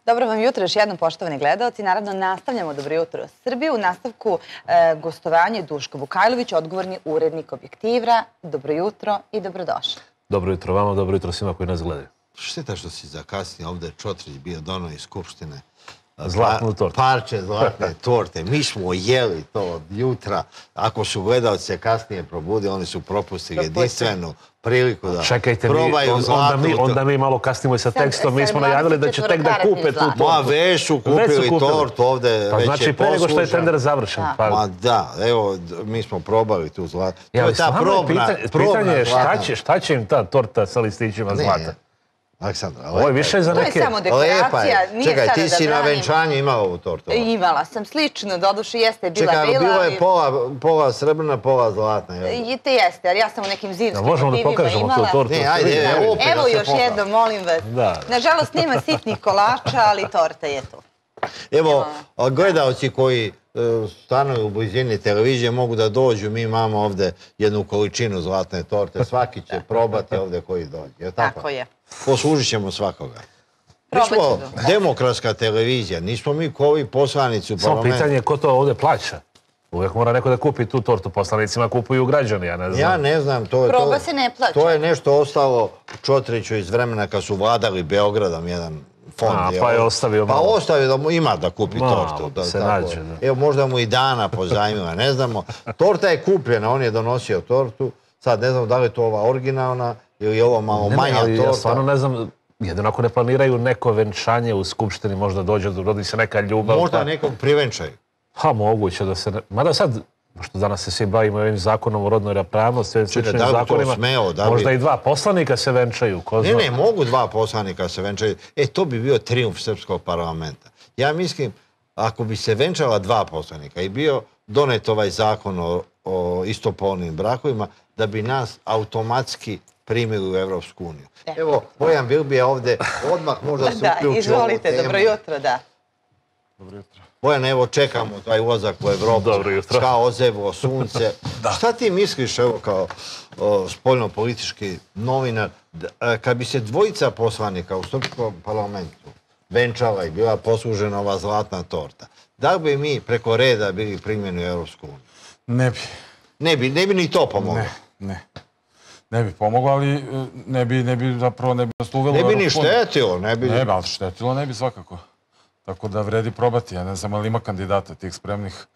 Dobro vam jutro još jednom, poštovani gledaoci. Naravno, nastavljamo Dobro jutro Srbiju. U nastavku gostovanje Duško Vukajlović, odgovorni urednik Objektiva. Dobro jutro i dobrodošli. Dobro jutro vama, dobro jutro svima koji nas gledaju. Šteta što si zakasnio, ovdje je Čotrić bio dono iz Skupštine. Zlatnu tortu. Parče zlatne torte. Mi smo jeli to od jutra. Ako su gledalci kasnije probudi, oni su propustili jedinstvenu priliku da probaju zlatnu tortu. Onda mi malo kasnimo i sa tekstom. Mi smo najavili da će tek da kupe tu tortu. Ma već su kupili tortu ovdje. Pa znači pre nego što je tender završen. Ma da, evo, mi smo probali tu zlatnu. To je ta pitanje je šta će im ta torta sa listićima zlata? Aleksandra, ovo je više za neke... To je samo dekoracija. Čekaj, ti si na venčanju imala ovu tortu? Imala sam slično, doduše jeste bila bela. Čekaj, bilo je pola srebrna, pola zlatna. I te jeste, ali ja sam u nekim zimskim motivima imala. Možemo da pokažemo tu tortu. Evo još jedno, molim vas. Nažalost, nema sitnih kolača, ali torta je to. Evo, gledalci koji stanuju u blizini televizije mogu da dođu. Mi imamo ovdje jednu količinu zlatne torte. Svaki će probati ovdje koji dođe. Tako je. Poslužit ćemo svakoga. Mi smo demokratska televizija, nismo mi ko ovi poslanici u parlamentu. Samo pitanje je ko to ovdje plaća. Uvijek mora neko da kupi tu tortu, poslanicima kupuju građani, ja ne znam. Ja ne znam, proba se ne plaća. To je nešto ostalo Čotriću iz vremena kad su vladali Beogradom jedan fond. Pa je ostavio malo. Pa ostavio da mu ima da kupi tortu. Se nađe. Evo, možda mu i Dana pozajmila, ne znamo. Torta je kupljena, on je donosio tortu. Sad ne znam da li je to ova originalna ili je ovo malo manja torta. Ja stvarno ne znam, jedino ako ne planiraju neko venčanje u Skupštini, možda dođe, rodi se neka ljubav. Možda nekog privenčaju. Ha, moguće da se... Mada sad, što danas se svi bavimo ovim zakonom o rodnoj ravnopravnosti, ovim sličnim zakonima, možda i dva poslanika se venčaju. Ne, mogu dva poslanika se venčaju. To bi bio trijumf srpskog parlamenta. Ja mislim, ako bi se venčala dva poslanika i bio donet ovaj zakon o istopolnim brakovima, da bi nas automatski primili u Evropsku uniju. Evo, Bojan Bilbija ovdje odmah možda se uključio ovu temu. Izvolite, dobro jutro, da. Dobro jutro. Bojan, evo čekamo taj ulazak u Evropu, kao ozevo, sunce. Šta ti misliš, evo kao spoljno-politički novinar, kad bi se dvojica poslanika u srpskom parlamentu venčala i bila poslužena ova zlatna torta, da li bi mi preko reda bili primljeni u Evropsku uniju? Ne bi. Ne bi ni to pomoglo? Ne. Ne bi pomoglo, ali ne bi nas uvelo... Ne bi ni štetilo, Ne bi, ali štetilo ne bi svakako. Tako da vredi probati, ja ne znam, ali ima kandidata tih spremnih.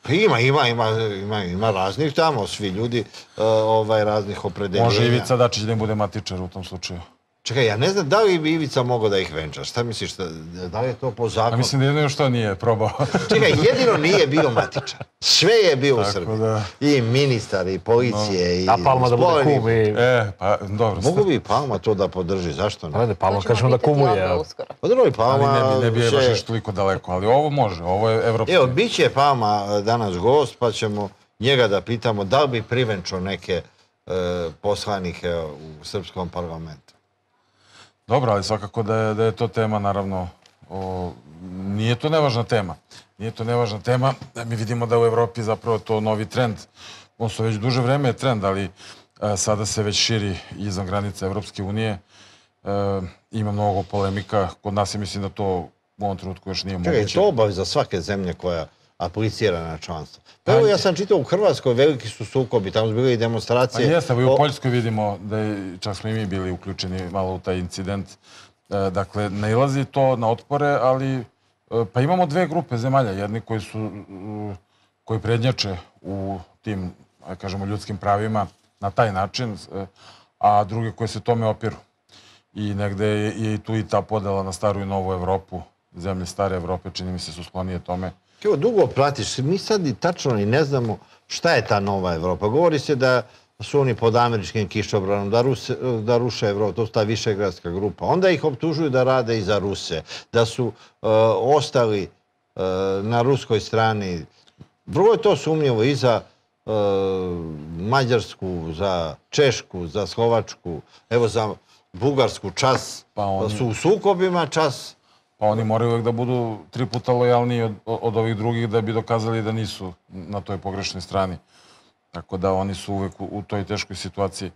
Ima raznih tamo, svi ljudi raznih opredeljenja. Može Ivica Dačić da im bude matičar u tom slučaju. Čekaj, ja ne znam da li bi Ivica mogao da ih venča. Šta misliš, da li je to po zakonu? Mislim da jedino što nije probao. Čekaj, jedino nije bio matičar. Sve je bio u Srbiji. I ministar, i policije, i... A Palma da bude kum i... Pa dobro. Mogu bi Palma to da podrži, zašto ne? Ajde, Palma kažemo da kumuje. Pa dobro i Palma... Ali ne bi je baš još toliko daleko, ali ovo može, ovo je evropski. Evo, bit će Palma danas gost, pa ćemo njega da pitamo da li bi privenčao neke poslanike u srpskom parlamentu. Dobro, ali svakako da je to tema, naravno, nije to nevažna tema. Nije to nevažna tema. Mi vidimo da u Evropi zapravo to novi trend. On su već duže vreme trend, ali sada se već širi izvan granica Evropske unije. Ima mnogo polemika. Kod nas je, mislim da to u ovom trenutku još nije moguće. Čekaj, to obaveza svake zemlje koja aplicira na članstvo. Pa evo, ja sam čitao u Hrvatskoj, veliki su sukobi, tamo su bile i demonstracije. Pa jeste, i u Poljskoj vidimo da čak smo i mi bili uključeni malo u taj incident. Dakle, nailazi to na otpore, ali pa imamo dve grupe zemalja. Jedni koji prednjače u tim, kažemo, ljudskim pravima na taj način, a drugi koji se tome opiru. I negde je i tu i ta podela na staru i novu Evropu. Zemlje stare Evrope, čini mi se, su sklonije tome. Evo, dugo pratiš, mi sad i tačno i ne znamo šta je ta nova Evropa. Govori se da su oni pod američkim kišobranom, da ruše Evropu, to je ta višegradska grupa. Onda ih optužuju da rade i za Ruse, da su ostali na ruskoj strani. Vrlo je to sumnjivo i za Mađarsku, za Češku, za Slovačku, evo za Bugarsku čas su u sukobima, čas... Pa oni moraju uvijek da budu 3 puta lojalniji od ovih drugih da bi dokazali da nisu na toj pogrešnoj strani. Tako da oni su uvijek u toj teškoj situaciji.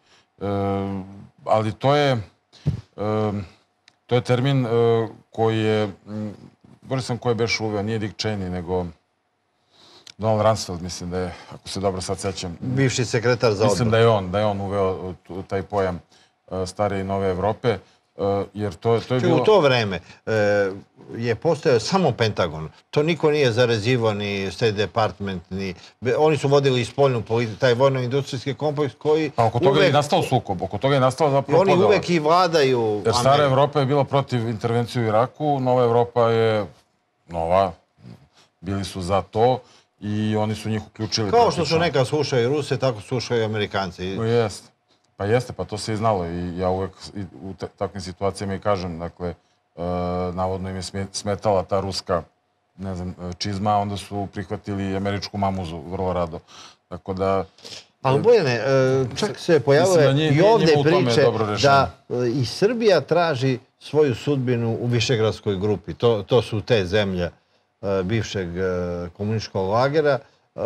Ali to je termin koji je sam ko je beš uveo, nije Dick Cheney, nego Donald Rumsfeld, mislim da je, ako se dobro sad sećam. Bivši sekretar za odbor. Mislim da je on uveo taj pojam stare i nove Evrope, jer to je bilo... U to vreme je postojao samo Pentagon. To niko nije zarezivao, ni State Department, ni... Oni su vodili spoljnu politiku, taj vojno-industrijski kompleks koji... Pa oko toga je nastao sukob, oko toga je nastao zapravo podela. Oni uvek i vladaju... Jer stara Evropa je bila protiv intervencije u Iraku, nova Evropa je nova, bili su za to i oni su njih uključili. Kao što su nekad slušaju Ruse, tako slušaju i Amerikanci. Jeste. Pa jeste, pa to se i znalo i ja uvek u takvim situacijama i kažem, dakle, navodno im je smetala ta ruska, ne znam, čizma, a onda su prihvatili američku mamuzu vrlo rado. Tako da... Ali Bojane, čak se pojavile i ovdje priče da i Srbija traži svoju sudbinu u Višegradskoj grupi. To su te zemlje bivšeg komunističkog lagera,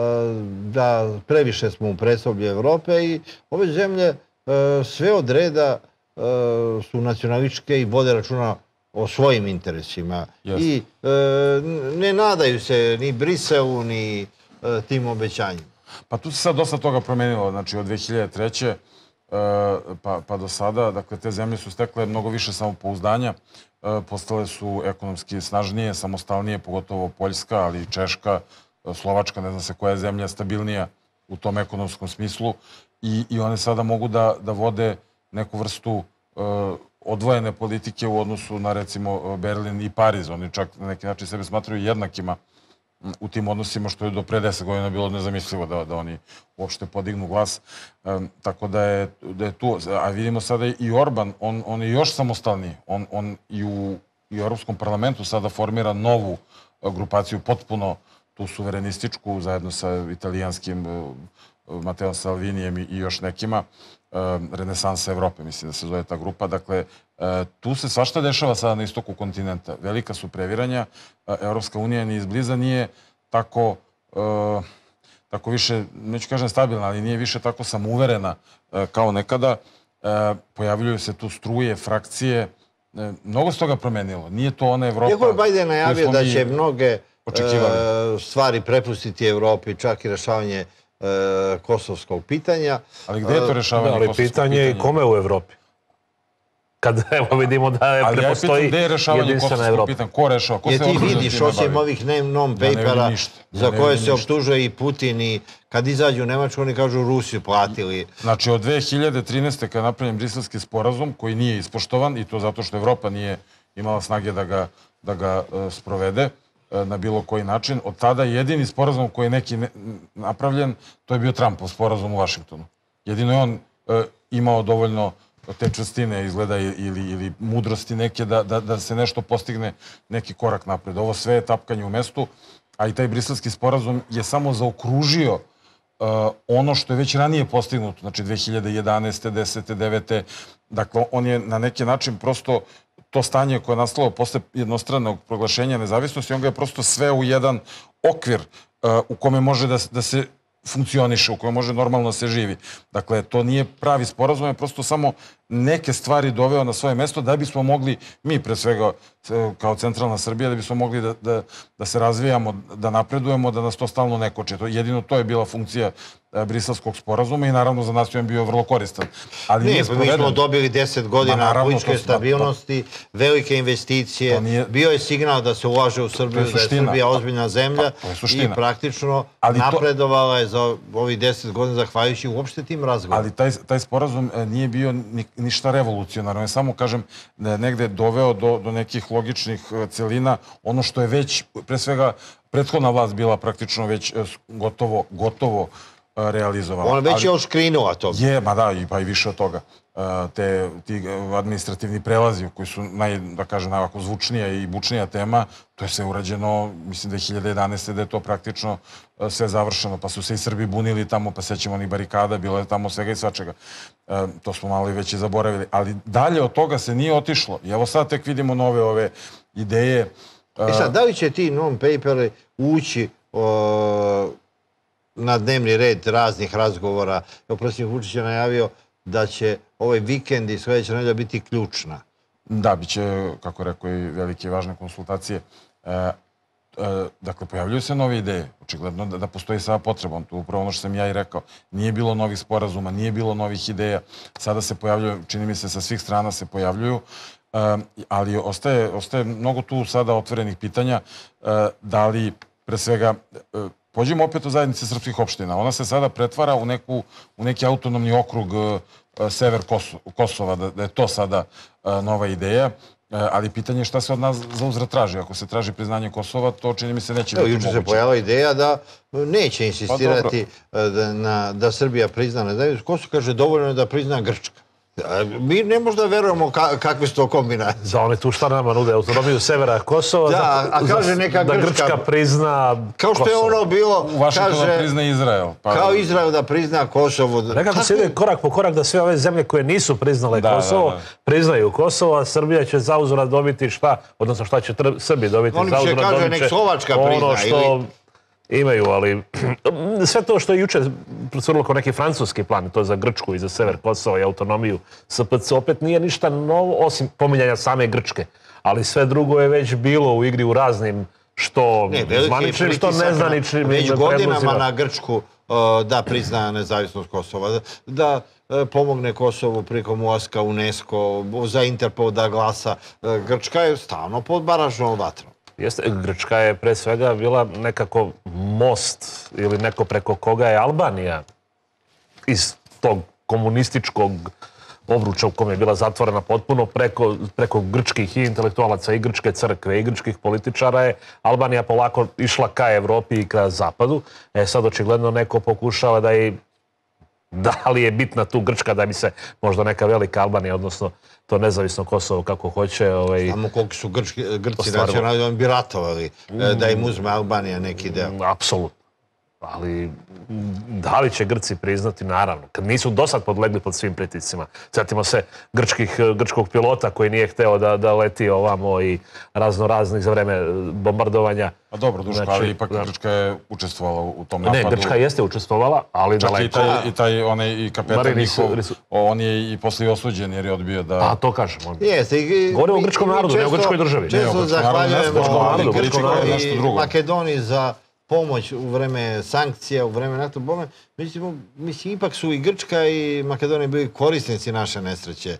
da previše smo u predsoblju Evrope i ove zemlje sve od reda su nacionalističke i vode računa o svojim interesima. I ne nadaju se ni Briselu, ni tim obećanjima. Pa tu se sad dosta toga promenilo. Znači, od 2003. pa do sada, dakle, te zemlje su stekle mnogo više samopouzdanja. Postale su ekonomski snažnije, samostalnije, pogotovo Poljska, ali i Češka, Slovačka, ne znam se koja je zemlja stabilnija u tom ekonomskom smislu. I one sada mogu da vode neku vrstu odvojene politike u odnosu na, recimo, Berlin i Pariz. Oni čak na neki način sebe smatraju jednakima u tim odnosima, što je do pre 10 godina bilo nezamislivo da oni uopšte podignu glas. Tako da je tu, a vidimo sada i Orban, on je još samostalniji. On i u Europskom parlamentu sada formira novu grupaciju, potpuno tu suverenističku, zajedno sa italijanskim Matteo Salvinijem i još nekima, Renesansa Evrope, mislim da se zove ta grupa. Dakle, tu se svašta dešava sada na istoku kontinenta. Velika su previranja. Evropska unija ni izbliza nije tako više, neću kažem stabilna, ali nije više tako samouverena kao nekada. Pojavljuju se tu struje, frakcije. Mnogo se toga promenilo. Nije to ona Evropa... Iako je Biden najavio da će mnoge stvari prepustiti Evropi, čak i rešavanje kosovskog pitanja. Ali gde je to rešavanje kosovskog pitanja? Pitanje je kome u Evropi. Kad evo vidimo da je prepostoji jedinstvena Evropa. Ko rešava? Jer ti vidiš, osim ovih non-papera za koje se optužuje i Putin i kad izađu u Nemačku, oni kažu Rusi platili. Znači, od 2013. kad je napravljen Briselski sporazum, koji nije ispoštovan, i to zato što Evropa nije imala snage da ga sprovede na bilo koji način, od tada jedini sporazum koji je neki napravljen, to je bio Trumpov sporazum u Vašingtonu. Jedino je on imao dovoljno te čvrstine izgleda ili mudrosti neke da se nešto postigne, neki korak napred. Ovo sve je tapkanje u mestu, a i taj briselski sporazum je samo zaokružio ono što je već ranije postignuto, znači 2011. 10. 9. Dakle, on je na neki način prosto to stanje koje je nastalo posle jednostranog proglašenja nezavisnosti, on ga je prosto sve u jedan okvir u kome može da se funkcioniše, u kojoj može normalno se živi. Dakle, to nije pravi sporazum, je prosto samo neke stvari doveo na svoje mesto da bismo mogli, mi pre svega kao centralna Srbija, da bismo mogli da se razvijamo, da napredujemo, da nas to stalno ne koče. Jedino to je bila funkcija briselskog sporazuma i naravno za nas je on bio vrlo koristan. Ne, mi smo dobili 10 godina političke stabilnosti, velike investicije, bio je signal da se ulaže u Srbiju, da je Srbija ozbiljna zemlja i praktično napredovala je za ovih 10 godina zahvaljujući uopšte tim razgovorima. Ali taj sporazum nije bio ništa revolucionarno. Ja samo kažem da je negde doveo do nekih logičnih celina ono što je već, pre svega, prethodna vlast bila praktično već gotovo realizovala. Ona već je oškrinula to. Je, ma da, pa i više od toga. Ti administrativni prelazi koji su, da kažem, najvako zvučnija i bučnija tema, to je sve urađeno, mislim 2011. da je to praktično sve završeno, pa su se i Srbi bunili tamo, pa sećamo onih barikada, bilo je tamo svega i svačega. To smo malo i već i zaboravili. Ali dalje od toga se nije otišlo. I evo sad tek vidimo nove ove ideje. Sad, da li će ti non-paperi ući na dnevni red raznih razgovora? Evo, predsjednik Vučić je najavio da će ovaj vikend i sljedeća nedelja biti ključna. Da, bit će, kako rekao, i velike i važne konsultacije Dakle, pojavljuju se nove ideje. Očigledno da postoji sada potreba. To je upravo ono što sam ja i rekao. Nije bilo novih sporazuma, nije bilo novih ideja. Sada se pojavljuju, čini mi se, sa svih strana se pojavljuju. Ali ostaje mnogo tu sada otvorenih pitanja. Da li, pre svega, pođemo opet o zajednici srpskih opština. Ona se sada pretvara u neki autonomni okrug sever Kosova, da je to sada nova ideja. Ali pitanje je šta se od nas za uzvrat traži. Ako se traži priznanje Kosova, to čini mi se neće biti moguće. Juče se pojavila ideja da neće insistirati da Srbija prizna nezavisnost Kosova. Kaže, dovoljno je da prizna Grčka. Mi ne možda verujemo kakve su to kombinacije. Da, oni tu šta nama nude? Autonomiju severa Kosova? Da, a kaže neka Grčka... Da Grčka prizna Kosovo. Kao što je ono bilo... U Vašingtonu da prizna Izrael. Kao Izrael da prizna Kosovo. Nekako se ide korak po korak da sve ove zemlje koje nisu priznale Kosovo priznaju Kosovo, a Srbija će zauzvrat dobiti šta? Odnosno šta će Srbi dobiti? Oni će kaže nek Slovačka prizna ili... Imaju, ali sve to što je juče procurilo kao neki francuski plan, to za Grčku i za sever Kosova i autonomiju SPC, opet nije ništa novo, osim pominjanja same Grčke. Ali sve drugo je već bilo u igri u raznim, što zvaničnim, što nezvaničnim predlozima. Već godinama na Grčku da prizna nezavisnost Kosova, da pomogne Kosovu prilikom ulaska u UNESCO, za Interpol da glasa. Grčka je stalno pod baražnom vatrom. Grčka je pre svega bila nekako most ili neko preko koga je Albanija iz tog komunističkog obruča u kome je bila zatvorena potpuno preko grčkih i intelektualaca i grčke crkve i grčkih političara je Albanija polako išla ka Evropi i ka zapadu. Sad očigledno neko pokušava da li je bitna tu Grčka da bi se možda neka velika Albanija, odnosno to nezavisno Kosovo kako hoće... Znamo koliko su Grci nacionalni, oni bi ratovali da im uzme Albanija neki deo. Apsolutno. Ali da li će Grci priznati? Naravno. Kad nisu dosad podlegli pod svim pritiscima. Sjetimo se grčkog pilota koji nije hteo da leti ovamo i raznih za vreme bombardovanja. A dobro, Duško, ali ipak Grčka je učestvovala u tom napadu. Ne, Grčka jeste učestvovala, ali daleko... Čak i kapetan njihov, on je i poslije osuđen jer je odbio da... A to kažem. Govorimo o grčkom narodu, ne o grčkoj državi. Često zahvaljujemo Grčkoj i Makedoniji za pomoć u vreme sankcija, u vreme NATO bombe. Mislim, ipak su i Grčka i Makedonija bili korisnici naše nesreće.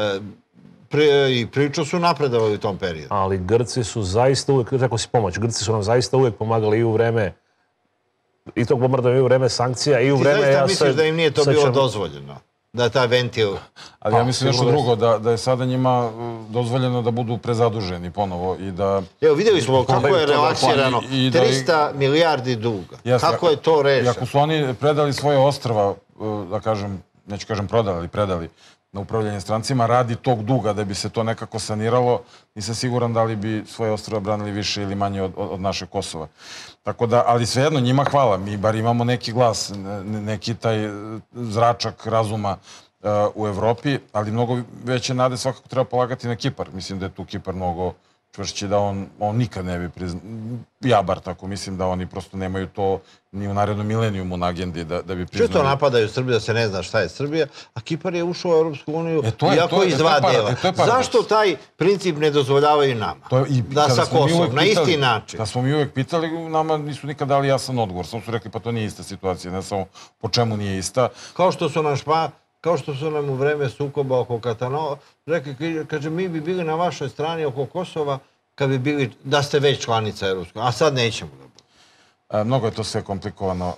I prilično su napredovali u tom periodu. Ali Grci su zaista uvijek, rekao si pomoć, Grci su nam zaista uvijek pomagali i u vreme i tog bombardovanja, i u vreme sankcija, i u vreme... Ti zaista misliš da im nije to bilo dozvoljeno? Da je taj ventil... Ali ja mislim nešto drugo, da je sada njima dozvoljeno da budu prezaduženi ponovo i da... Evo, vidjeli smo kako je relaksirano 300 milijardi duga. Kako je to rešeno? I ako su oni predali svoje ostrva, da kažem, neću kažem prodali, ali predali na upravljanje strancima, radi tog duga da bi se to nekako saniralo, nisam siguran da li bi svoje ostrva branili više ili manje od naše Kosova. Tako da, ali svejedno, njima hvala. Mi bar imamo neki glas, neki taj zračak razuma u Evropi, ali mnogo veće nade svakako treba polagati na Kipar. Mislim da je tu Kipar mnogo čvršći, da on nikad ne bi priznao. Ja bar tako mislim da oni prosto nemaju to ni u narednom milenijumu na agendi da bi priznali. Često napadaju Srbiju da se ne zna šta je Srbija, a Kipar je ušao u Europsku uniju iako iz dva dela. Zašto taj princip ne dozvoljavaju nama? Da sa Kosovom, na isti način. Da smo mi uvijek pitali, nama nisu nikad dali jasan odgovor. Samo su rekli pa to nije ista situacija, ne samo po čemu nije ista. Kao što su nam u vreme sukoba oko Katanova rekli, kaže, mi bi bili na vašoj strani oko Kosova kad bi bili, da ste već članica Europske unije, a sad nećemo da budemo. Mnogo je to sve komplikovano.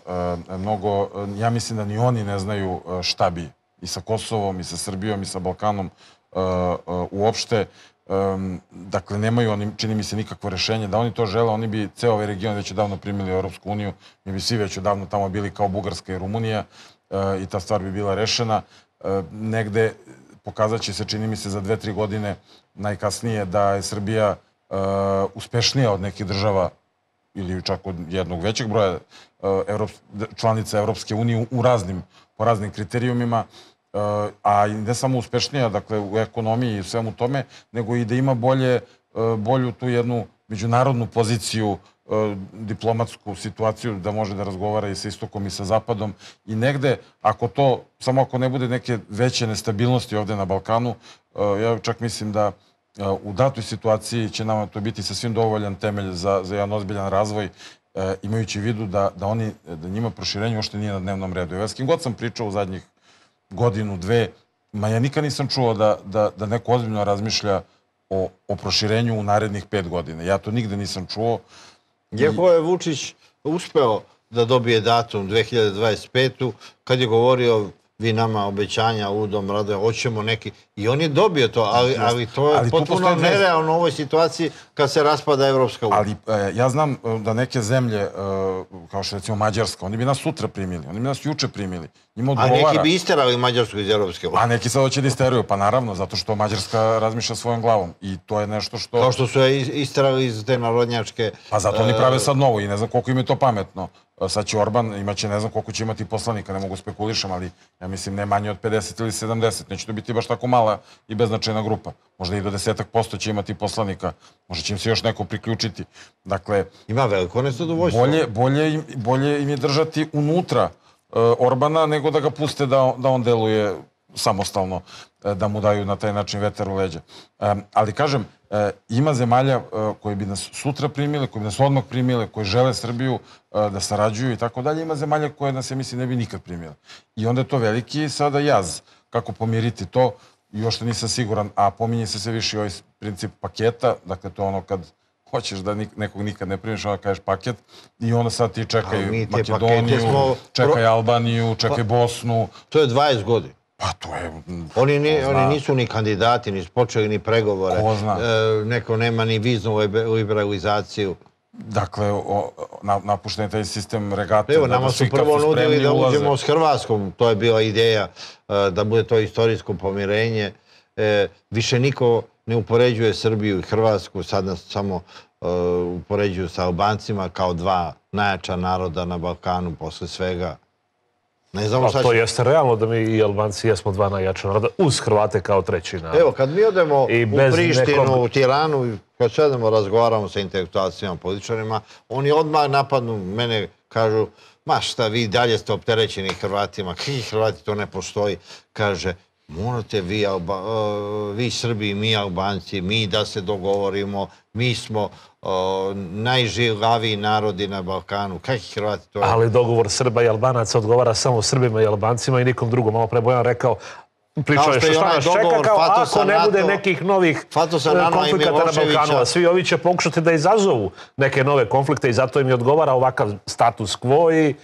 Ja mislim da ni oni ne znaju šta bi i sa Kosovom, i sa Srbijom, i sa Balkanom uopšte. Dakle, nemaju oni, čini mi se, nikakvo rešenje. Da oni to žele, oni bi ceo ovaj region već odavno primili u Europsku uniju. Mi bi svi već odavno tamo bili kao Bugarska i Rumunija. I ta stvar bi bila rešena. Negde pokazat će se, čini mi se, za 2-3 godine najkasnije da je Srbija uspešnija od nekih država ili čak od jednog većeg broja članica Evropske unije po raznim kriterijumima, a i ne samo uspešnija, dakle, u ekonomiji i svemu tome, nego i da ima bolju tu jednu međunarodnu poziciju, diplomatsku situaciju da može da razgovara i sa istokom i sa zapadom i negde, samo ako ne bude neke veće nestabilnosti ovde na Balkanu, ja čak mislim da u datoj situaciji će nama to biti sasvim dovoljan temelj za jedan ozbiljan razvoj, imajući u vidu da njima proširenje uopšte nije na dnevnom redu. Ja s kim god sam pričao u zadnjih godinu, dve, ja nikad nisam čuo da neko ozbiljno razmišlja o proširenju u narednih 5 godina. Ja to nigde nisam čuo. Iako je Vučić uspeo da dobije datum 2025. kad je govorio vi nama obećanja udom rade, hoćemo neki... I on je dobio to, ali to je potpuno nerealno u ovoj situaciji kad se raspada Evropska unija. Ali ja znam da neke zemlje, kao što recimo Mađarska, oni bi nas sutra primili, oni bi nas juče primili. A neki bi isterali Mađarsku iz Evropske unije. A neki sad hoće da isteruju, pa naravno, zato što Mađarska razmišlja svojom glavom. I to je nešto što... Kao što su je isterali iz te narodnjačke... Pa zato oni prave sad novo i ne znam koliko im je to pametno. Sad će Orban, imaće ne znam koliko će imati poslanika, ne mogu spekulišem, ali ja mislim ne manje od 50 ili 70. Neće to biti baš tako mala i beznačajna grupa. Možda i do 10% će imati poslanika. Možda će im se još neko priključiti. Dakle... Ima veliko nezadovoljstvo. Bolje im je držati unutra Orbana nego da ga puste da on deluje samostalno, da mu daju na taj način vetar u leđa. Ali kažem, ima zemalja koje bi nas sutra primile, koje bi nas odmah primile, koje žele Srbiju da sarađuju i tako dalje. Ima zemalja koje nas, ja mislim, ne bi nikad primile. I onda je to veliki sada jaz. Kako pomiriti to? Još što nisam siguran, a pominje se sve više ovaj princip paketa, dakle to je ono kad hoćeš da nekog nikad ne primiš, onda kažeš paket i onda sad ti čekaj Makedoniju, čekaj Albaniju, čekaj Bosnu. To je 20 godina. Pa to je... Oni nisu ni kandidati, ni počeli ni pregovore. Ko zna? Neko nema ni viznu liberalizaciju. Dakle, napušten je taj sistem regate. Evo, nama su prvo nudili da uđemo s Hrvatskom. To je bila ideja da bude to istorijsko pomirenje. Više niko ne upoređuje Srbiju i Hrvatsku. Sad nas samo upoređuju sa Albancima kao dva najjača naroda na Balkanu posle svega. To jeste realno da mi i Albanci jesmo dva najjača naroda uz Hrvate kao treći narod. Evo, kad mi odemo u Prištinu, u Tiranu, kad sedemo, razgovaramo sa intelektualcima, političarima, oni odmah napadnu mene, kažu, ma šta, vi dalje ste opterećeni Hrvatima, kakvi Hrvati, to ne postoji. Kaže, morate vi Srbi i mi Albanci, mi da se dogovorimo, mi smo najžilaviji narodi na Balkanu. Kakvi Hrvati to je? Ali dogovor Srba i Albanaca odgovara samo Srbima i Albancima i nikom drugom. Malo pre Bojan rekao, pričao je što nas čeka, kao ako ne bude nekih novih konflikata na Balkanu, a svi ovi će pokušati da izazovu neke nove konflikte i zato im je odgovara ovakav status quo i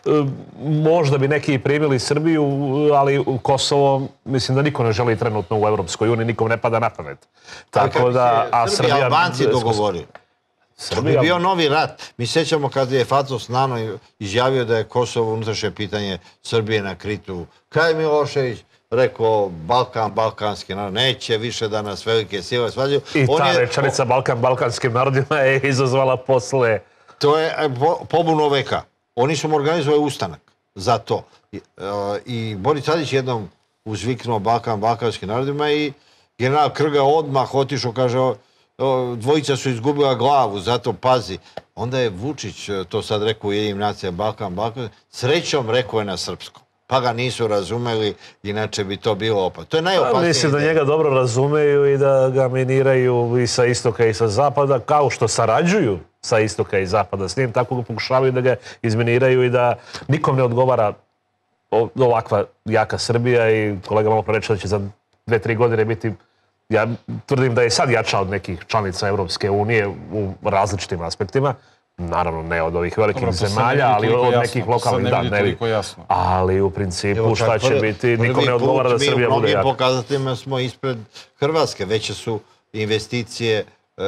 možda bi neki primili Srbiju, ali u Kosovo mislim da niko ne želi trenutno u Evropskoj uniji, nikom ne pada na pamet. Tako da, a Srbija... Albanci dogovori. To bi bio novi rat. Mi sjećamo kad je Fatos Nano izjavio da je Kosovo unutrašnje pitanje Srbije na Kritu. Kaj Milošević rekao Balkan, balkanski narod, neće više da nas velike sile svađaju. I ta rečenica Balkan, balkanskim narodima je izazvala posle... To je pobunu veka. Oni su mu organizovali ustanak za to. I Boris Tadić jednom uzviknuo Balkan, balkanskim narodima i general Krga odmah otišao, kaže, dvojica su izgubila glavu, zato pazi. Onda je Vučić to sad rekao u Jedinim nacija Balkan, Balkan, srećom rekao je na srpskom. Pa ga nisu razumeli, inače bi to bilo opasno. To je najopasnije. Mislim da njega dobro razumeju i da ga miniraju i sa istoka i sa zapada, kao što sarađuju sa istoka i zapada s njim, tako ga pokušavaju da ga izminiraju i da nikom ne odgovara ovakva jaka Srbija i kolega malo pre da će za 2-3 godine biti, ja tvrdim da je sad jača od nekih članica Evropske unije u različitim aspektima. Naravno, ne od ovih velikih zemalja, ali od nekih lokalnih, da, ne bi. Ali u principu šta će biti, nikom ne odgovara da Srbija bude jaka. Mi u mnogim pokazateljima smo ispred Hrvatske. Veće su investicije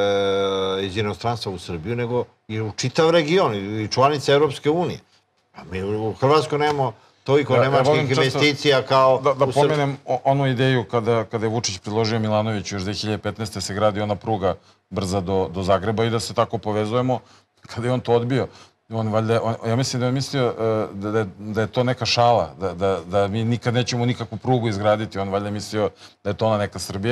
iz inostranstva u Srbiju nego i u čitav region i članice Evropske unije. Mi u Hrvatskoj nemamo toliko nemačkih investicija kao u Srbiji. Da pomenem onu ideju kada je Vučić predložio Milanoviću još 2015. se gradi ona pruga brza do Zagreba i da se tako povezujemo. Kada je on to odbio, ja mislim da je mislio da je to neka šala, da mi nikad nećemo nikakvu prugu izgraditi. On valjda mislio da je to ona neka Srbija.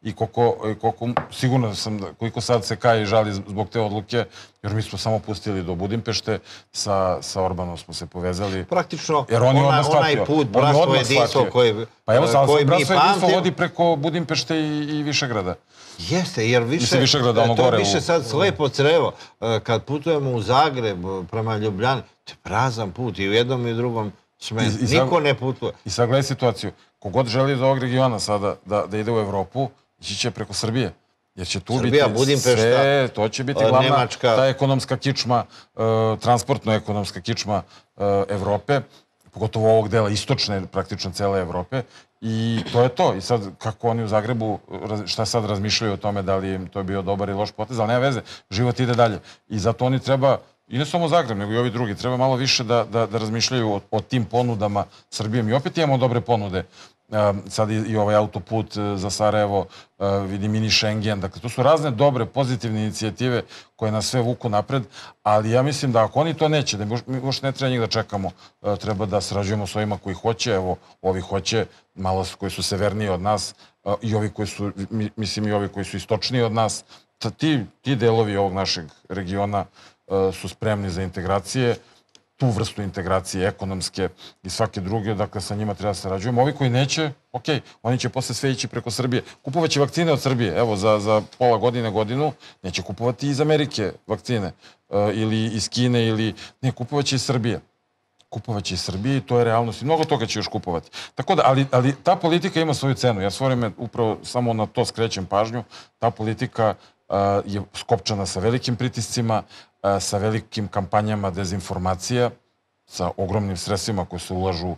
i koliko sigurno sam koliko sad se kaje i žali zbog te odluke, jer mi smo samo pustili do Budimpešte, sa Orbanom smo se povezali. Praktično, onaj put bratstvo jedinstvo koji mi pa evo sad, bratstvo jedinstvo pamtim. vodi preko Budimpešte i Višegrada. Jeste, jer to je više sad slepo crevo. Kad putujemo u Zagreb prema Ljubljani, to je prazan put i u jednom i u drugom smeru. Niko ne putuje. I sad gledaj situaciju. Kogod želi iz ovog regiona sada da ide u Evropu, ići će preko Srbije. Jer će tu biti sve, to će biti glavna ta ekonomska kičma, transportno-ekonomska kičma Evrope, pogotovo ovog dela istočne, praktično cele Evrope. I to je to. I sad, kako oni u Zagrebu, šta sad razmišljaju o tome, da li im to bio dobar i loš potez, ali nema veze, život ide dalje. I zato oni treba, i ne samo Zagreb, nego i ovi drugi, treba malo više da razmišljaju o tim ponudama Srbije. Mi opet imamo dobre ponude. Sad i ovaj autoput za Sarajevo, vidi mini Schengen. Dakle, to su razne dobre, pozitivne inicijative koje nas sve vuku napred, ali ja mislim da ako oni to neće, da mi uopšte ne treba njih da čekamo, treba da sarađujemo s ovima koji hoće, evo, ovi hoće, malo koji su severniji od nas, i ovi koji su, mislim i ovi koji su istočniji od nas, ti delovi ovog našeg regiona su spremni za integracije, tu vrstu integracije ekonomske i svake druge, dakle sa njima treba da sarađujemo. Ovi koji neće, okej, oni će posle sve ići preko Srbije. Kupovaće vakcine od Srbije, evo za pola godine, godinu, neće kupovati iz Amerike vakcine ili iz Kine ili, ne, kupovaće iz Srbije. Kupovaće iz Srbije i to je realnost i mnogo toga će još kupovati. Tako da, ali ta politika ima svoju cenu. Ja svoje vreme upravo samo na to skrećem pažnju. Ta politika je skopčana sa velikim pritiscima, sa velikim kampanjama dezinformacija, sa ogromnim sredstvima koje se ulažu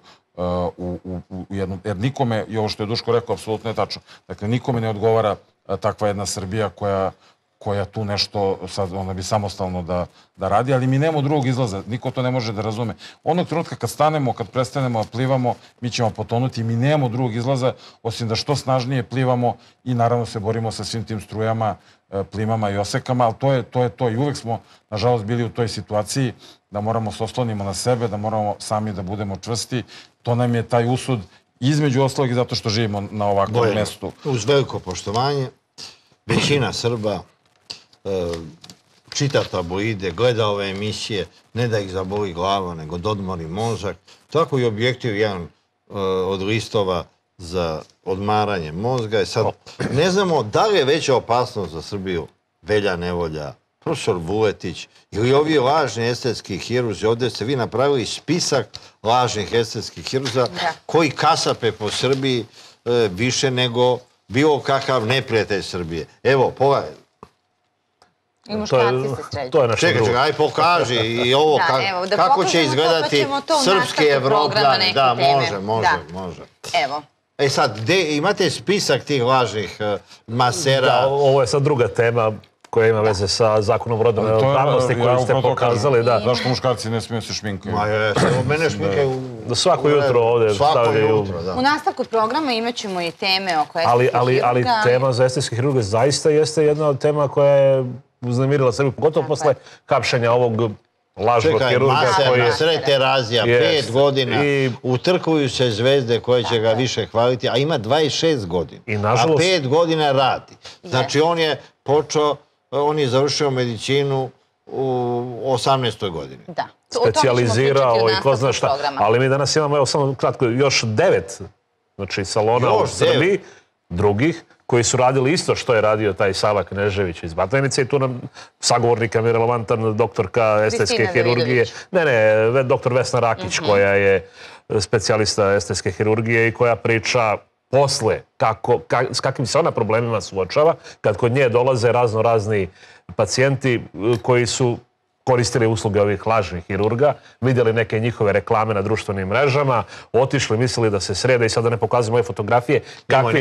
u jednu... Jer nikome, i ovo što je Duško rekao, apsolutno je tačno, dakle, nikome ne odgovara takva jedna Srbija koja tu nešto, sad ona bi samostalno da radi, ali mi nemamo drugog izlaza, niko to ne može da razume. Onog trenutka kad stanemo, kad prestanemo da plivamo, mi ćemo potonuti i mi nemamo drugog izlaza, osim da što snažnije plivamo i naravno se borimo sa svim tim strujama, plimama i osekama, ali to je to i uvek smo, nažalost, bili u toj situaciji da moramo se oslonimo na sebe, da moramo sami da budemo čvrsti. To nam je taj usud između ostalog i zato što živimo na ovakvom mestu. Uz veliko poštovanje, većina Srba čita tabloide, gleda ove emisije, ne da ih zaboli glava, nego da odmori mozak. Tako i Objektiv, jedan od listova za odmaranje mozga. Sad, ne znamo da li je veća opasnost za Srbiju Velja Nevolja, profesor Vuletić ili ovi lažni estetski hirurzi. Ovdje ste vi napravili spisak lažnih estetskih hiruza koji kasape po Srbiji više nego bilo kakav neprijatelj Srbije. Evo, pogledajte. I muškarci se sređuju. Čekaj, aj pokaži i ovo kako će izgledati srpski Evropljani. Da, može. Evo. E sad, imate spisak tih lažnih masera? Da, ovo je sad druga tema koja ima veze sa zakonom o rodnoj ravnopravnosti koju ste pokazali. Zašto muškarci ne smiju se šminkaju? Mene šminkaju svako jutro ovdje stavljaju. U nastavku programa imat ćemo i teme oko estetskih hirurga. Ali tema za estetske hirurge zaista jeste jedna od tema koja je uznemirila Srbiju, pogotovo posle hapšenja ovog lažnog hirurga koji je... Sred Terazija, 5 godina, utrkuju se zvezde koje će ga više hvaliti, a ima 26 godina, a 5 godina radi. Znači on je počeo, on je završio medicinu u 18. godini. Da. Specijalizirao i ko zna šta. Ali mi danas imamo, evo samo kratko, još 9 salona u Srbiji, drugih, koji su radili isto što je radio taj Sava Knežević iz Batajnice i tu nam sagovornika mi je relevantan doktorka estetske hirurgije. Ne, doktor Vesna Rakić koja je specijalista estetske hirurgije i koja priča posle s kakvim se ona problemima suočava kad kod nje dolaze razni pacijenti koji su koristili usluge ovih lažnih hirurga, vidjeli neke njihove reklame na društvenim mrežama, otišli, mislili da se srede i sad da ne pokazujem moje fotografije, kakvi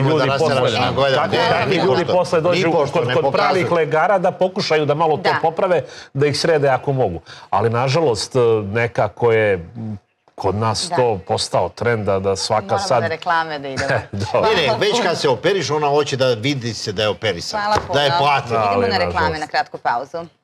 ljudi posle dođu kod pravih legara da pokušaju da malo to poprave, da ih srede ako mogu. Ali nažalost nekako je kod nas to postao trend da svaka sad... Moramo da reklame da idemo. Ne, već kad se operiš, ona hoće da vidi se da je operisana, da je platila. Idemo na reklame, na kratku pauzu.